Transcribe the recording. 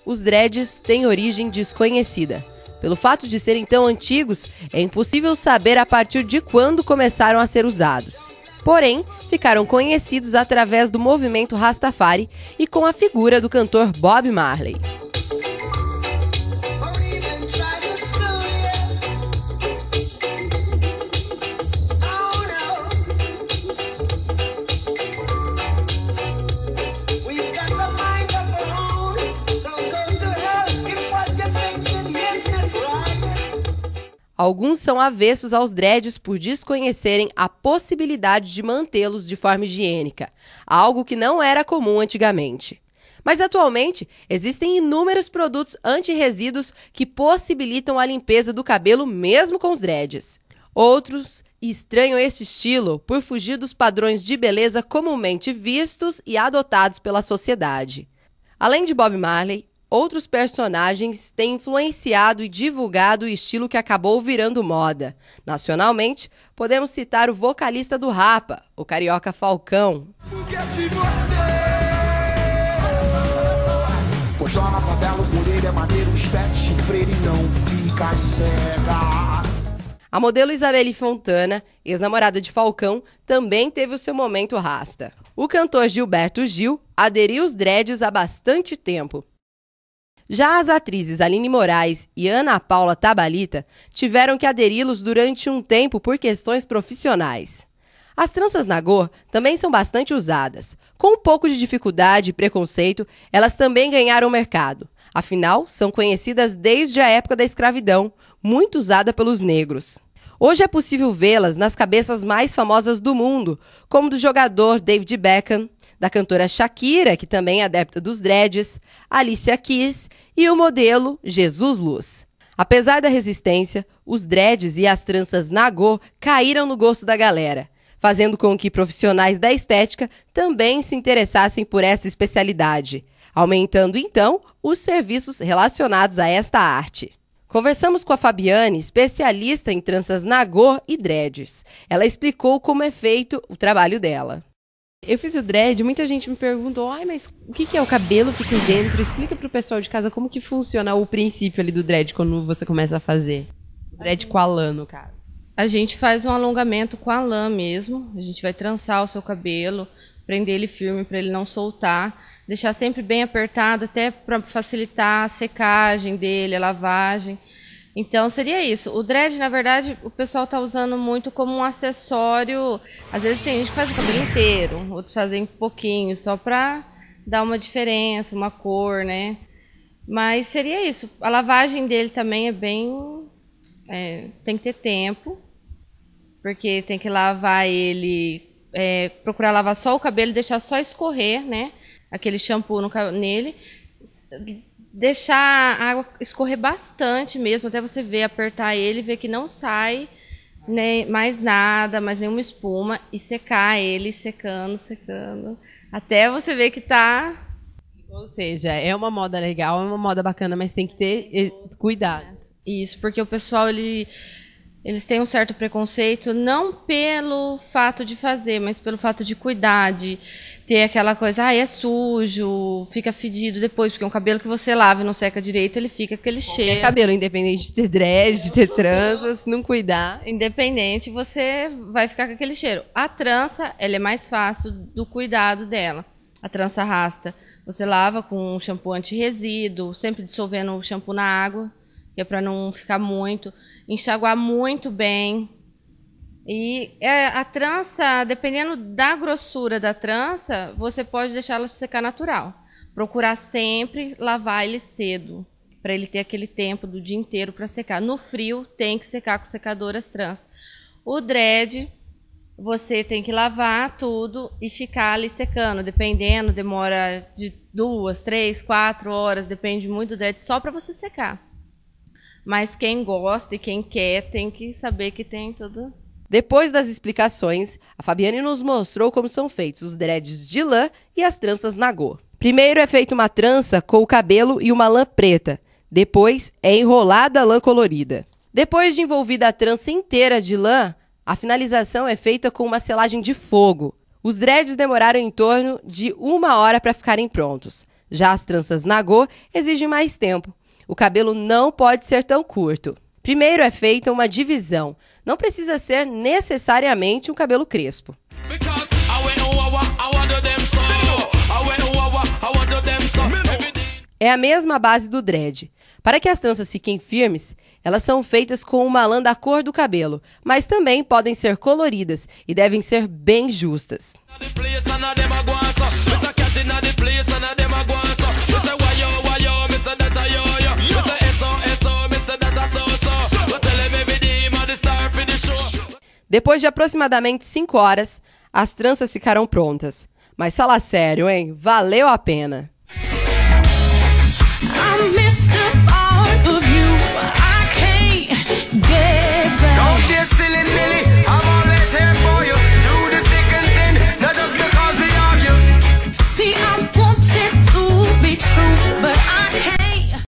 Os dreads têm origem desconhecida. Pelo fato de serem tão antigos, é impossível saber a partir de quando começaram a ser usados. Porém, ficaram conhecidos através do movimento Rastafari e com a figura do cantor Bob Marley. Alguns são avessos aos dreads por desconhecerem a possibilidade de mantê-los de forma higiênica, algo que não era comum antigamente. Mas atualmente, existem inúmeros produtos anti-resíduos que possibilitam a limpeza do cabelo mesmo com os dreads. Outros estranham este estilo por fugir dos padrões de beleza comumente vistos e adotados pela sociedade. Além de Bob Marley, outros personagens têm influenciado e divulgado o estilo que acabou virando moda. Nacionalmente, podemos citar o vocalista do Rapa, o carioca Falcão. Pois lá na favela o orelha é maneiro, espete chifreiro e não fica cega. A modelo Isabelle Fontana, ex-namorada de Falcão, também teve o seu momento rasta. O cantor Gilberto Gil aderiu aos dreads há bastante tempo. Já as atrizes Aline Moraes e Ana Paula Tabalita tiveram que aderi-los durante um tempo por questões profissionais. As tranças nagô também são bastante usadas. Com um pouco de dificuldade e preconceito, elas também ganharam mercado. Afinal, são conhecidas desde a época da escravidão, muito usada pelos negros. Hoje é possível vê-las nas cabeças mais famosas do mundo, como do jogador David Beckham, da cantora Shakira, que também é adepta dos dreads, Alicia Keys e o modelo Jesus Luz. Apesar da resistência, os dreads e as tranças nagô caíram no gosto da galera, fazendo com que profissionais da estética também se interessassem por esta especialidade, aumentando então os serviços relacionados a esta arte. Conversamos com a Fabiane, especialista em tranças nagô e dreads. Ela explicou como é feito o trabalho dela. Eu fiz o dread, muita gente me perguntou, mas o que é o cabelo fica dentro? Explica pro pessoal de casa como que funciona o princípio ali do dread quando você começa a fazer. O dread com a lã, no caso. A gente faz um alongamento com a lã mesmo. A gente vai trançar o seu cabelo, prender ele firme para ele não soltar, deixar sempre bem apertado até para facilitar a secagem dele, a lavagem. Então seria isso. O dread, na verdade, o pessoal está usando muito como um acessório. Às vezes tem gente que faz o cabelo inteiro, outros fazem um pouquinho, só para dar uma diferença, uma cor, né? Mas seria isso. A lavagem dele também é bem... tem que ter tempo, porque tem que lavar ele... procurar lavar só o cabelo e deixar só escorrer, né? Aquele shampoo nele. Deixar a água escorrer bastante mesmo, até você ver, apertar ele, ver que não sai mais nada, mais nenhuma espuma, e secar ele, secando, até você ver que tá... Ou seja, é uma moda legal, é uma moda bacana, mas tem que ter cuidado. Isso, porque o pessoal, eles têm um certo preconceito, não pelo fato de fazer, mas pelo fato de cuidar, de ter aquela coisa, é sujo, fica fedido depois, porque um cabelo que você lava e não seca direito, ele fica aquele cheiro. Cabelo, independente de ter dread, de ter trança, se não cuidar. Independente, você vai ficar com aquele cheiro. A trança, ela é mais fácil do cuidado dela. A trança rasta, você lava com um shampoo anti-resíduo, sempre dissolvendo o shampoo na água, que é para não ficar muito, enxaguar muito bem. E a trança, dependendo da grossura da trança, você pode deixar ela secar natural. Procurar sempre lavar ele cedo, para ele ter aquele tempo do dia inteiro para secar. No frio, tem que secar com secador as tranças. O dread, você tem que lavar tudo e ficar ali secando. Dependendo, demora de 2, 3, 4 horas, depende muito do dread, só para você secar. Mas quem gosta e quem quer tem que saber que tem tudo. Depois das explicações, a Fabiane nos mostrou como são feitos os dreads de lã e as tranças nagô. Primeiro é feita uma trança com o cabelo e uma lã preta. Depois é enrolada a lã colorida. Depois de envolvida a trança inteira de lã, a finalização é feita com uma selagem de fogo. Os dreads demoraram em torno de 1 hora para ficarem prontos. Já as tranças nagô exigem mais tempo. O cabelo não pode ser tão curto. Primeiro é feita uma divisão. Não precisa ser necessariamente um cabelo crespo. É a mesma base do dread. Para que as tranças fiquem firmes, elas são feitas com uma lã da cor do cabelo, mas também podem ser coloridas e devem ser bem justas. Depois de aproximadamente 5 horas, as tranças ficaram prontas. Mas fala sério, hein? Valeu a pena!